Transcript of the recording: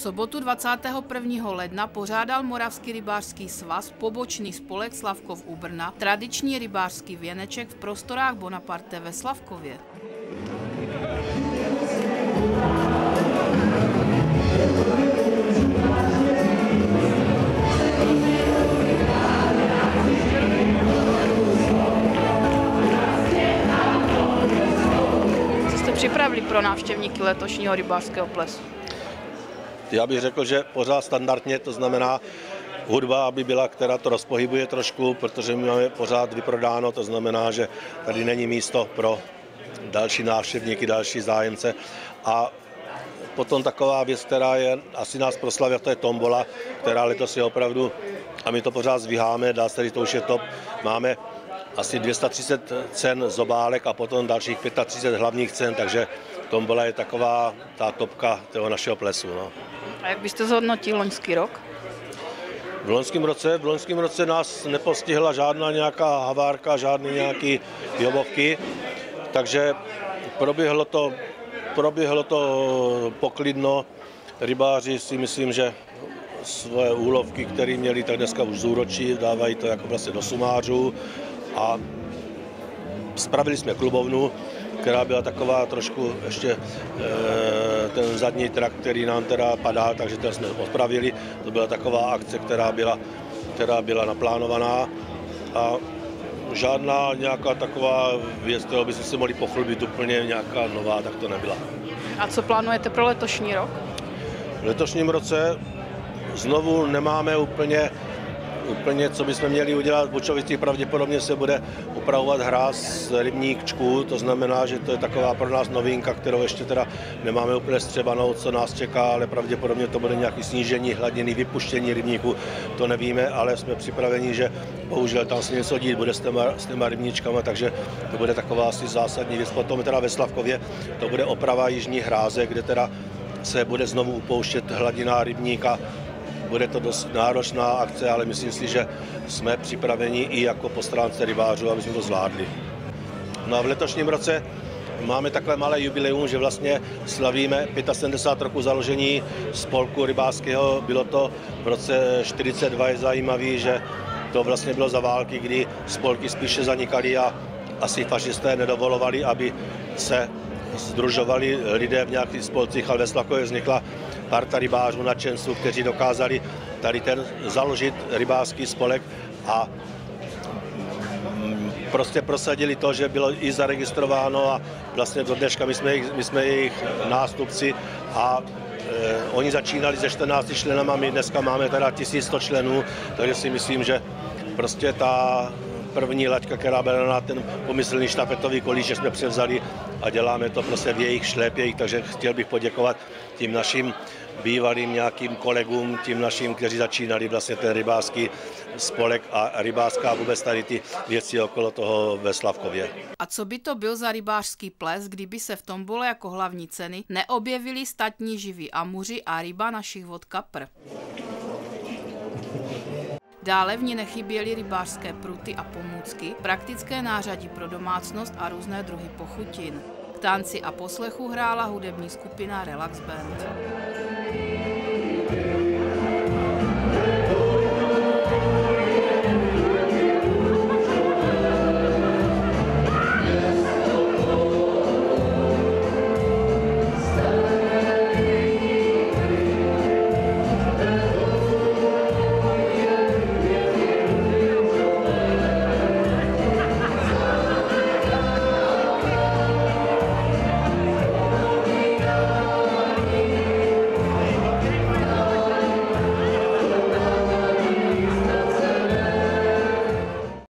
sobotu 21. ledna pořádal Moravský rybářský svaz pobočný spolek Slavkov u Brna tradiční rybářský věneček v prostorách Bonaparte ve Slavkově. Co jste připravili pro návštěvníky letošního rybářského plesu? Já bych řekl, že pořád standardně, to znamená hudba, aby byla, která to rozpohybuje trošku, protože my máme pořád vyprodáno, to znamená, že tady není místo pro další návštěvníky, další zájemce. A potom taková věc, která je asi nás proslavila, to je tombola, která letos je opravdu, a my to pořád zvíháme, dá se tady, to už je top, máme asi 230 cen z obálek a potom dalších 35 hlavních cen, takže tombola je taková ta topka toho našeho plesu. No. A jak byste zhodnotil loňský rok? V loňském roce nás nepostihla žádná nějaká havárka, žádné nějaké jobovky, takže proběhlo to poklidno. Rybáři si myslím, že svoje úlovky, které měli, tak dneska už zúročí, dávají to jako vlastně do sumářů a spravili jsme klubovnu, která byla taková trošku ještě ten zadní trak, který nám teda padá, takže to jsme odpravili. To byla taková akce, která byla naplánovaná a žádná nějaká taková věc, kterou bychom si mohli pochlubit úplně nějaká nová, tak to nebyla. A co plánujete pro letošní rok? V letošním roce znovu nemáme úplně, co bychom měli udělat. V Bučovicích pravděpodobně se bude upravovat hráz rybníčků, to znamená, že to je taková pro nás novinka, kterou ještě teda nemáme úplně střebanou, co nás čeká, ale pravděpodobně to bude nějaké snížení hladiny, vypuštění rybníku, to nevíme, ale jsme připraveni, že bohužel tam se něco dít bude s těma rybníčkama, takže to bude taková asi zásadní věc. Potom teda ve Slavkově to bude oprava jižní hráze, kde teda se bude znovu upouštět hladina rybníka. Bude to dost náročná akce, ale myslím si, že jsme připraveni i jako po stránce rybářů, aby jsme to zvládli. No a v letošním roce máme takové malé jubileum, že vlastně slavíme 75 roků založení spolku rybářského. Bylo to v roce 42, je zajímavý, že to vlastně bylo za války, kdy spolky spíše zanikaly a asi fašisté nedovolovali, aby se sdružovali lidé v nějakých spolcích, ale ve Slavkově vznikla parta rybářů, nadšenců, kteří dokázali tady založit rybářský spolek a prostě prosadili to, že bylo i zaregistrováno a vlastně do dneška my jsme jejich nástupci a oni začínali se 14 členama, my dneska máme teda 1100 členů, takže si myslím, že prostě ta první laťka, která byla na ten pomyslný štafetový kolíč, že jsme převzali a děláme to prostě v jejich šlépějích, takže chtěl bych poděkovat tím našim bývalým nějakým kolegům, tím našim, kteří začínali vlastně ten rybářský spolek a rybářská vůbec tady ty věci okolo toho ve Slavkově. A co by to byl za rybářský ples, kdyby se v tombole jako hlavní ceny neobjevili statní živí amuři a ryba našich vod Kapr? Dále v ní nechyběly rybářské pruty a pomůcky, praktické nářadí pro domácnost a různé druhy pochutin. K tanci a poslechu hrála hudební skupina Relax Band.